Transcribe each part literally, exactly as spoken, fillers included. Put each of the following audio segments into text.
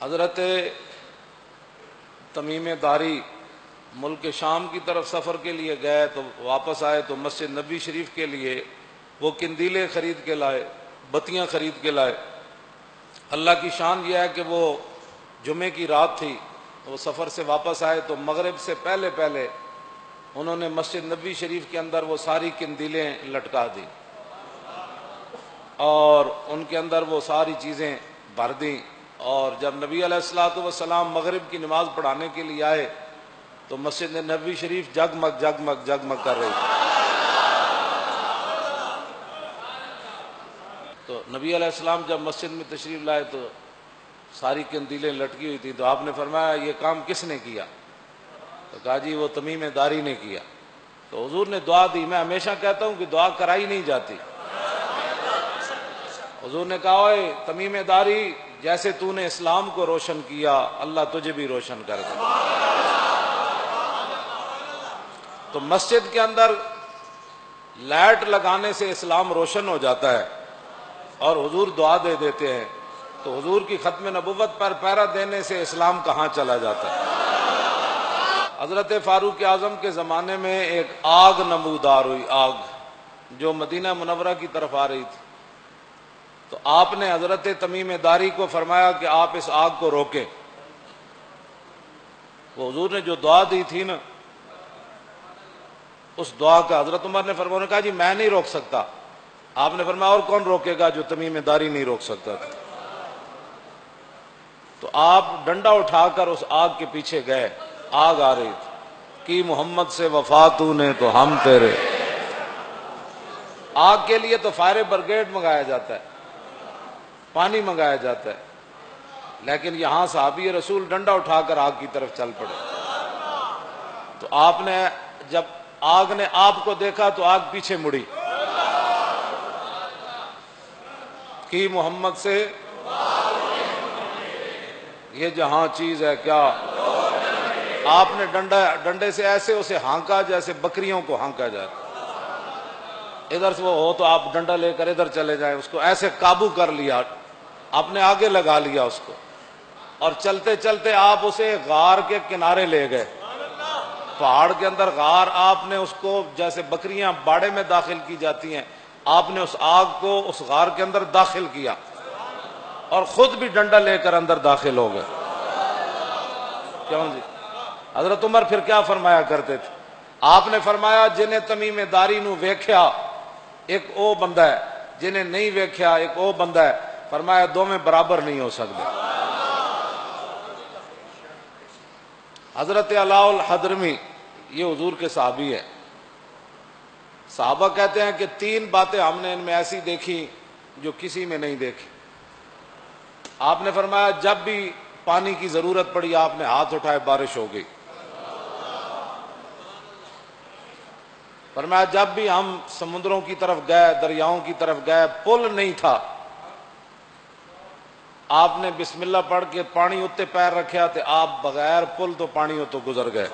حضرت تمیم داری ملک شام کی طرف سفر کے لیے گئے تو واپس آئے تو مسجد نبی شریف کے لیے وہ قندیلیں خرید کے لائے، بتیاں خرید کے لائے۔ اللہ کی شان یہ ہے کہ وہ جمعے کی رات تھی، وہ سفر سے واپس آئے تو مغرب سے پہلے پہلے انہوں نے مسجد نبی شریف کے اندر وہ ساری قندیلیں لٹکا دی اور ان کے اندر وہ ساری چیزیں بھر دیں، اور جب نبی علیہ الصلوۃ والسلام مغرب کی نماز پڑھانے کے لیے آئے تو مسجد نبی شریف جگمگ جگمگ جگمگ کر رہی تھی۔ تو نبی علیہ السلام جب مسجد میں تشریف لائے تو ساری قندیلیں لٹکی ہوئی تھی، تو آپ نے فرمایا یہ کام کس نے کیا؟ تو کہا جی وہ تمیم داری نے کیا۔ تو حضور نے دعا دی۔ میں ہمیشہ کہتا ہوں کہ دعا کرائی نہیں جاتی۔ حضور نے کہا اے تمیم داری، جیسے تو نے اسلام کو روشن کیا اللہ تجھے بھی روشن کر دے۔ تو مسجد کے اندر لائٹ لگانے سے اسلام روشن ہو جاتا ہے اور حضور دعا دے دیتے ہیں، تو حضور کی ختم نبوت پر پیرا دینے سے اسلام کہاں چلا جاتا ہے؟ حضرت فاروق اعظم کے زمانے میں ایک آگ نمودار ہوئی، آگ جو مدینہ منورہ کی طرف آ رہی تھی، تو آپ نے حضرت تمیم داری کو فرمایا کہ آپ اس آگ کو روکیں۔ وہ حضور نے جو دعا دی تھی نا، اس دعا کا حضرت عمر نے فرمایا، کہا جی میں نہیں روک سکتا۔ آپ نے فرمایا اور کون روکے گا؟ جو تمیم داری نہیں روک سکتا تھا۔ تو آپ ڈنڈا اٹھا کر اس آگ کے پیچھے گئے، آگ آ رہی تھی، کی محمد سے وفا تو نے تو ہم تیرے۔ آگ کے لیے تو فائر بریگیڈ منگایا جاتا ہے، پانی منگایا جاتا ہے، لیکن یہاں صحابی رسول ڈنڈا اٹھا کر آگ کی طرف چل پڑے۔ تو آپ نے جب آگ نے آپ کو دیکھا تو آگ پیچھے مڑی، کی محمد سے یہ جہاں چیز ہے کیا۔ آپ نے ڈنڈا ڈنڈے سے ایسے اسے ہانکا جیسے بکریوں کو ہانکا جائے، ادھر سے وہ ہو تو آپ ڈنڈا لے کر ادھر چلے جائیں، اس کو ایسے قابو کر لیا، آپ نے آگے لگا لیا اس کو، اور چلتے چلتے آپ اسے غار کے کنارے لے گئے۔ پہاڑ کے اندر غار، آپ نے اس کو جیسے بکریاں باڑے میں داخل کی جاتی ہیں، آپ نے اس آگ کو اس غار کے اندر داخل کیا اور خود بھی ڈنڈا لے کر اندر داخل ہو گئے۔ کیوں جی؟ حضرت عمر پھر کیا فرمایا کرتے تھے؟ آپ نے فرمایا جنہیں تمیم داری نو ویکھیا ایک او بندہ ہے، جنہیں نہیں ویکھیا ایک او بندہ ہے، فرمایا دو میں برابر نہیں ہو سکتے۔ حضرت علاء الحضرمی یہ حضور کے صحابی ہے، صحابہ کہتے ہیں کہ تین باتیں ہم نے ان میں ایسی دیکھی جو کسی میں نہیں دیکھی۔ آپ نے فرمایا جب بھی پانی کی ضرورت پڑی آپ نے ہاتھ اٹھائے، بارش ہو گئی۔ فرمایا جب بھی ہم سمندروں کی طرف گئے، دریاؤں کی طرف گئے، پل نہیں تھا، آپ نے بسم اللہ پڑھ کے پانی اتنے پیر رکھیا تے آپ بغیر پل تو پانی ہو تو گزر گئے۔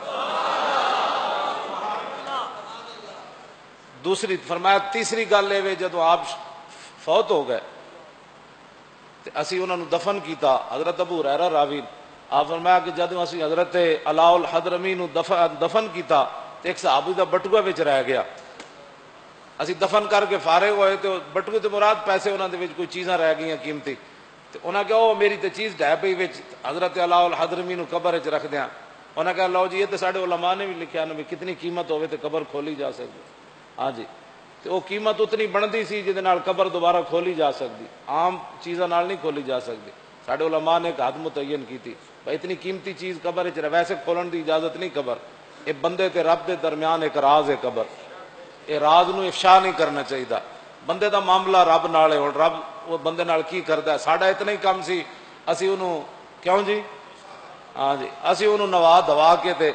دوسری فرمایا تیسری گل یہ جدو آپ فوت ہو گئے تے اسی انہوں نے دفن کیتا، حضرت ابو ہریرہ راوی، آپ فرمایا کہ جدو اسی حضرت علاء الحضرمی نو دفن کیتا تے ایک صحابی دا بٹوا وچ رہ گیا، اسی دفن کر کے فارغ ہوئے تو بٹوے تے مراد پیسے انہوں دے وچ کوئی چیزاں رہ گئیاں قیمتی، تے انہاں کہا او میری تے چیز ڈھہ پئی وچ، حضرت علاء الحضرمی نو قبر وچ رکھ دیاں۔ انہاں کہا لو جی یہ تے ساڈے علماء نے بھی لکھیا نا بھی کتنی قیمت ہوے تے قبر کھولی جا سکتی۔ ہاں جی، تو وہ قیمت اتنی بنتی سی جہدے نال قبر دوبارہ کھولی جا سکتی، عام چیزاں نال نہیں کھولی جا سکتی۔ ساڈے علماء نے ایک حد متعین کی تھی بھائی اتنی قیمتی چیز قبر وچ ویسے کھولن دی اجازت نہیں، قبر یہ بندے تے رب دے درمیان ایک راز ہے، قبر یہ راز نو افشا نہیں کرنا چاہیے۔ بندے دا معاملہ رب نال ہے، اور رب وہ بندے نال کی کردا ہے، ساڈا اتنا ہی کم سی اسی انہوں کیوں جی ہاں جی اسی انہوں نوا دوا کے تے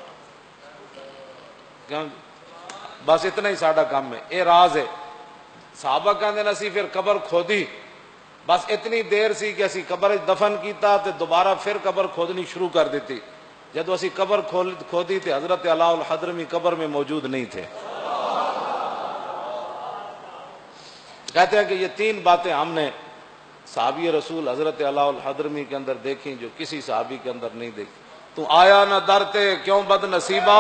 کیوں جی بس اتنا ہی ساڈا کام ہے، اے راز ہے۔ صحابہ کہندے نے اسی پھر قبر کھودی، بس اتنی دیر سی کہ اسی قبر دفن کیتا تے دوبارہ پھر قبر کھودنی شروع کر دیتی۔ جدو اسی قبر کھودی تے حضرت علاء الحضرمی قبر میں موجود نہیں تھے۔ کہتے ہیں کہ یہ تین باتیں ہم نے صحابی رسول حضرت علاء الحضرمی کے اندر دیکھیں جو کسی صحابی کے اندر نہیں دیکھی. تو آیا نہ درتے کیوں بد نصیبہ.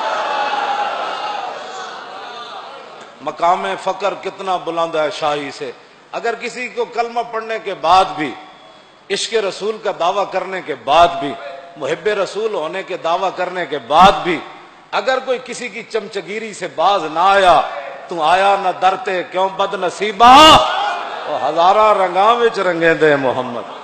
مقام فقر کتنا بلند ہے شاہی سے. اگر کسی کو کلمہ پڑھنے کے بعد بھی، عشق رسول کا دعویٰ کرنے کے بعد بھی، محب رسول ہونے کے دعویٰ کرنے کے بعد بھی اگر کوئی کسی کی چمچگیری سے باز نہ آیا تو آیا نہ درتے کیوں بد نصیبہ. ہزارہ رنگاں وچ رنگے دے محمد.